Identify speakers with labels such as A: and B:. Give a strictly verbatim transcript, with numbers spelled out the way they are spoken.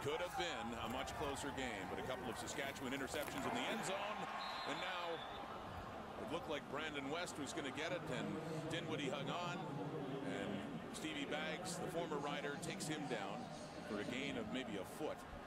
A: Could have been a much closer game, but a couple of Saskatchewan interceptions in the end zone, and now it looked like Brandon West was going to get it, and Dinwiddie hung on, and Stevie Baggs, the former rider, takes him down for a gain of maybe a foot.